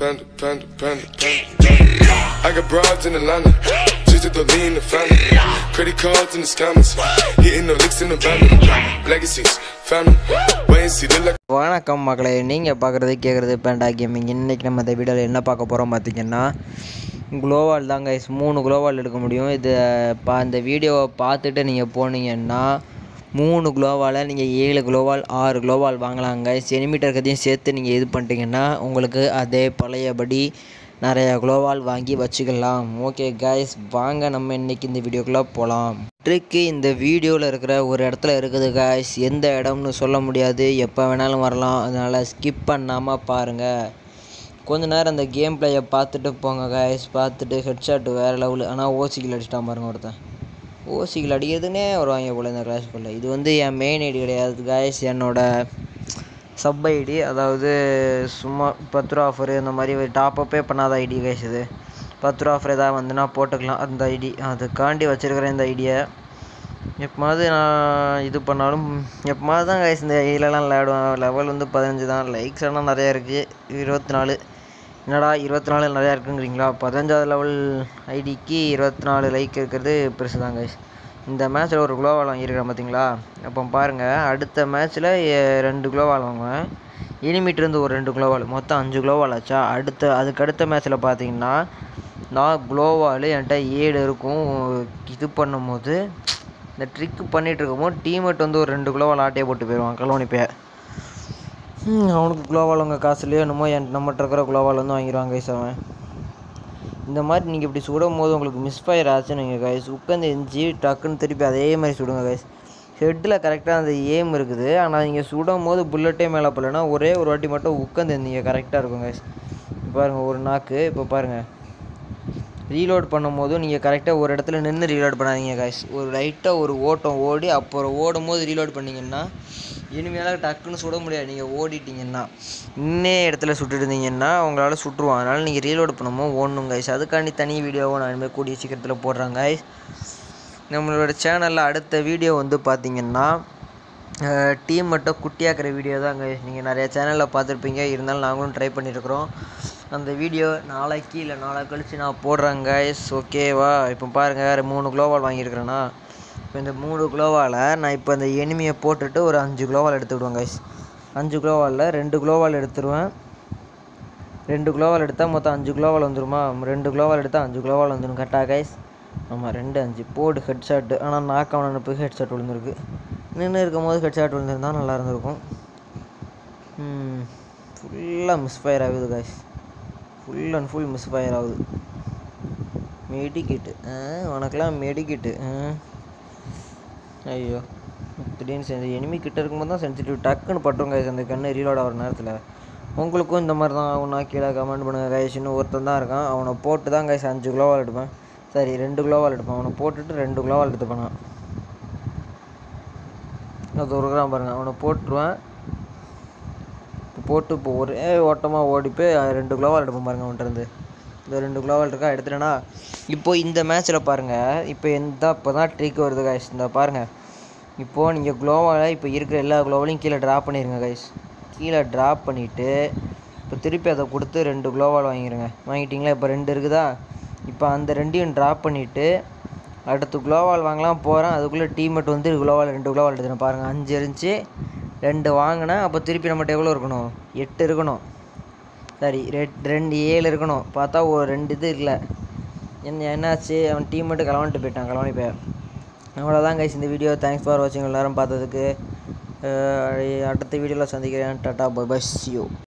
Panda, panda, panda, panda. I got broads in Atlanta, just to lean the family. Credit cards in the scammers, hitting the licks in the van. Legacies, family, wait and see, they like. வணக்கம் மக்களை, நீங்கள் பார்க்குறது கேட்குறது பேண்டா gaming. இன்றைக்கி நம்ம இந்த வீடியோவில் என்ன பார்க்க போகிறோம் பார்த்திங்கன்னா, குளோவால் தாங்க. 3 குளோவால் எடுக்க முடியும். இந்த வீடியோவை பார்த்துட்டு நீங்கள் போனீங்கன்னா 3 குளோவால் நீங்கள் 7 குளோவால் 6 குளோவால் வாங்கலாங்க. எனிமீட்டர் இருக்கிறதையும் சேர்த்து நீங்கள் இது பண்ணிட்டீங்கன்னா உங்களுக்கு அதே பழையபடி நிறைய குளோவால் வாங்கி வச்சுக்கலாம். ஓகே கைஸ், வாங்க நம்ம இன்றைக்கி இந்த வீடியோக்குள்ளே போகலாம். ட்ரிக்கு இந்த வீடியோவில் இருக்கிற ஒரு இடத்துல இருக்குது கைஸ். எந்த இடம்னு சொல்ல முடியாது, எப்போ வேணாலும் வரலாம். அதனால் ஸ்கிப் பண்ணாமல் பாருங்கள். கொஞ்ச நேரம் அந்த கேம் பிளேயை பார்த்துட்டு போங்க கைஸ். பார்த்துட்டு ஹெட்ஷாட் வேறு லெவலு. ஆனால் ஓசிக்கில் அடிச்சிட்டான் பாருங்க ஒருத்தன். ஓசிக்கில் அடிக்கிறதுனே வருவாங்க போல் இந்த கிளாஸ்க்குள்ளே. இது என் மெயின் ஐடி கிடையாது கைஸ், என்னோடய சப் ஐடி. அதாவது சும்மா 10 ரூபா ஆஃபரு இந்த மாதிரி டாப்பப்பே பண்ணாத ஐடி கைஸ். இது 10 ரூபா ஆஃபர் எதாவது வந்துன்னா போட்டுக்கலாம் அந்த ஐடி. அதுக்காண்டி வச்சுருக்கிறேன் இந்த ஐடியை. எப்போது நான் இது பண்ணாலும் எப்போது தான் கைஸ் இந்த ஐடியிலலாம் விளையாடுவேன். லெவல் 15 தான். லைக்ஸ் ஆனால் நிறையா இருக்குது. 24. என்னடா 24 நிறையா இருக்குங்கிறீங்களா? 15வது லெவல் ஐடிக்கு 24 லைக் இருக்கிறது பெருசு தான் கைஸ். இந்த மேட்ச்சில் ஒரு குளோவால் வாங்கியிருக்கிறேன் பார்த்தீங்களா? அப்போ பாருங்கள், அடுத்த மேட்ச்சில் 2 குளோவால் வாங்குவேன். எனிமீட்டருந்து ஒரு 2 குளோவால், மொத்தம் 5 குளோவால் ஆச்சா. அதுக்கடுத்த மேட்ச்சில் பார்த்தீங்கன்னா நான் குளோவால் என்கிட்ட 7 இருக்கும். இது பண்ணும்போது இந்த ட்ரிக்கு பண்ணிகிட்டு இருக்கும்போது டீம்மேட் ஒரு 2 குளோவால் ஆட்டையை போட்டு போயிடுவான் கலவனிப்பைய. அவனுக்கு குளோவால் உங்கள் காசுலேயோ என்னமோ நம்மகிட்ட இருக்கிற குளோவால் வாங்கிடுவாங்க கைஸ் அவன். இந்த மாதிரி நீங்கள் இப்படி சுடும் போது உங்களுக்கு மிஸ்ஃபயர் ஆச்சுன்னு நீங்கள் கைஸ் உட்காந்து எஞ்சி டக்குன்னு திருப்பி அதே மாதிரி சுடுங்க கைஸ். ஹெட்டில் கரெக்டாக அந்த ஏம் இருக்குது. ஆனால் நீங்கள் சுடும் போது புல்லட்டே மேலே போடலன்னா ஒரே ஒரு வாட்டி மட்டும் உட்காந்து நீங்கள் கரெக்டாக இருக்கும் கைஸ். பாருங்கள் ஒரு நாக்கு. இப்போ பாருங்கள், ரீலோட் பண்ணும் போதும் நீங்கள் கரெக்டாக ஒரு இடத்துல நின்று ரீலோட் பண்ணாதீங்க கைஸ். ஒரு லைட்டாக ஒரு ஓட்டம் ஓடி அப்புறம் ஓடும் போது ரீலோட் பண்ணிங்கன்னா இனிமேல் டக்குன்னு சுட முடியாது. நீங்கள் ஓடிட்டிங்கன்னா இன்னே இடத்துல சுட்டுட்டு இருந்தீங்கன்னா உங்களால் சுட்டுருவான். அதனால் நீங்கள் ரீலோட் பண்ணும்போது ஓடணும் கைஸ். அதுக்காண்டி தனி வீடியோவை நான் இனிமேல் கூடிய சீக்கிரத்தில் போடுறேன் கைஸ். நம்மளோட சேனலில் அடுத்த வீடியோ பார்த்திங்கன்னா டீம் மட்டும் குட்டியாக்குற வீடியோ தான் கைஸ். நீங்கள் நிறைய சேனலில் பார்த்துருப்பீங்க, இருந்தாலும் நாங்களும் ட்ரை பண்ணியிருக்கிறோம். அந்த வீடியோ நாளைக்கு இல்லை நாளை கழித்து நான் போடுறேன் கைஸ். ஓகேவா? இப்போ பாருங்கள், 3 குளோவால் வாங்கியிருக்கிறேன்னா இப்போ இந்த 3 குளோவால் நான் இப்போ அந்த எனிமியை போட்டுட்டு ஒரு 5 குளோவால் எடுத்துவிடுவேன் கைஸ். 5 குளோவாலில் 2 குளோவால் எடுத்துருவேன். 2 குளோவால் எடுத்தால் மொத்தம் 5 குளோவால் வந்துடுமா? 2 குளோவால் எடுத்தால் 5 குளோவால் வந்துடும் கரெக்டாக கைஸ். ஆமாம், 2 5 போடு ஹெட்ஷாட்டு. ஆனால் நாக்கான அனுப்பு ஹெட்ஷாட் விழுந்துருக்கு. நின்று இருக்கும் போது ஹெட்ஷாட் விழுந்துருந்தால் நல்லா இருந்திருக்கும். ஃபுல்லாக மிஸ்ஃபயர் ஆகுது guys. Full and full misfire ஆகுது. மெடிக்கிட்டு உனக்கெல்லாம் மெடிக்கிட்டு. ஐயோ, திடீர்னு எனிமி கிட்ட இருக்கும்போது தான் சென்சிட்டிவ் டக்குன்னு பட்டுரும் கைஸ் அந்த கண்ணு ரீலோட் ஆகிற நேரத்தில். உங்களுக்கும் இந்த மாதிரி தான் ஆகும்னா கீழே கமெண்ட் பண்ணுங்கள் கைஸ். இன்னும் ஒருத்தன் தான் இருக்கான், அவனை போட்டு தான் கைஸ் 5 குளோவால் எடுப்பேன். சரி 2 குளோவால் எடுப்பேன். அவனை போட்டுட்டு 2 குளோவால் எடுத்துப்பேன். அது ஒரு கிராம் பாருங்கள், அவனை போட்டுருவேன். போட்டு இப்போ ஒரே ஓட்டமாக ஓடிப்போய் 2 குளோவால் எடுப்பேன் பாருங்கள் அவன்கிட்டருந்து. இந்த 2 குளோவால் இருக்கா எடுத்துட்டேன்னா இப்போது இந்த மேட்ச்சில் பாருங்கள். இப்போ தான் ட்ரிக் வருது கைஸ். இந்த பாருங்கள், இப்போது நீங்கள் குளோவால் இப்போ இருக்கிற எல்லா குளோவாலையும் கீழே ட்ராப் பண்ணிடுங்க கைஸ். கீழே ட்ராப் பண்ணிவிட்டு இப்போ திருப்பி அதை கொடுத்து 2 குளோவால் வாங்கிடுங்க. வாங்கிட்டிங்களா? இப்போ 2 இருக்குதா? இப்போ அந்த 2ஐயும் ட்ராப் பண்ணிவிட்டு அடுத்து குளோவால் வாங்கலாம் போகிறேன். அதுக்குள்ளே டீம்மேட் குளோவால் 2 குளோவால் எடுத்துட்டேன் பாருங்கள். 5 இருந்துச்சு, 2 வாங்கினேன். அப்போ திருப்பி நம்மகிட்ட எவ்வளோ இருக்கணும்? 8 இருக்கணும். சரி 7 இருக்கணும். பார்த்தா ஒரு 2 இது இல்லை. என்னாச்சு? அவன் டீம்மேட்டு கலவன்ட்டு போயிட்டான் கலவனி போய். அவ்வளோதான் கைஸ் இந்த வீடியோ. தேங்க்ஸ் ஃபார் வாட்சிங். எல்லாரும் பார்த்ததுக்கு. அடுத்த வீடியோவில் சந்திக்கிறேன். Tata bye bye, see you.